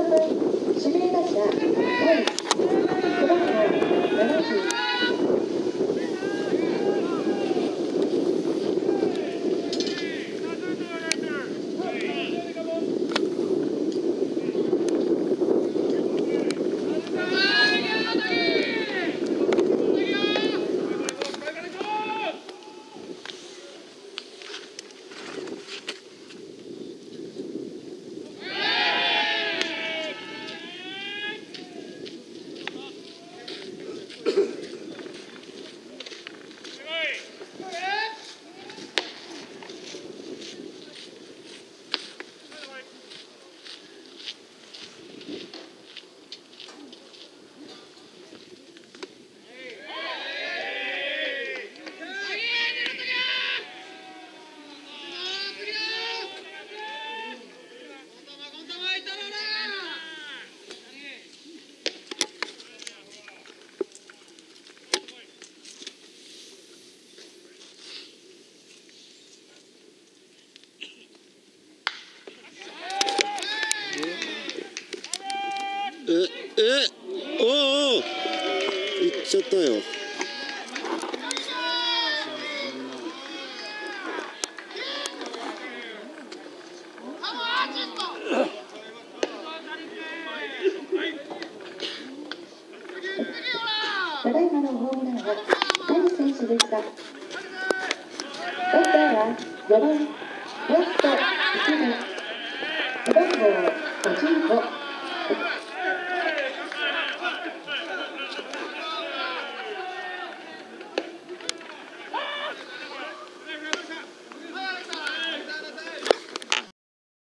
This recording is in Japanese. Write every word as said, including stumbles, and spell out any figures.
番指名打者第背番号ななじゅう。 ええおお行っちゃったよ。 ただいまのホームランは谷選手でした。バッターはよばんレフト池田背番号ごじゅうご。